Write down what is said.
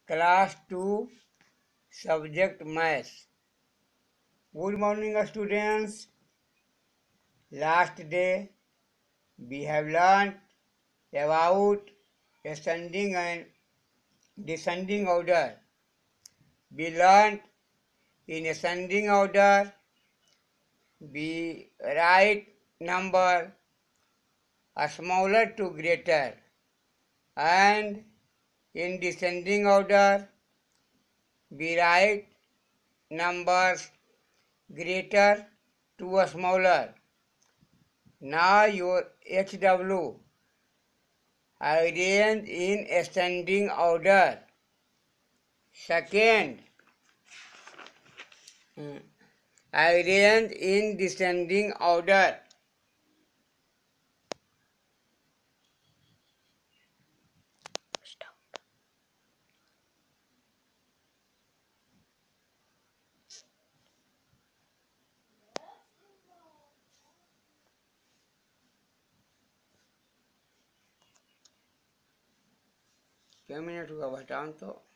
Class 2 Subject Maths. Good morning students. Last day we have learned about ascending and descending order. We learned in ascending order we write number smaller to greater, and in descending order we write numbers greater to smaller. Now your HW arrange in ascending order. Second, arrange in descending order. क्या minute हुआ बताओ तो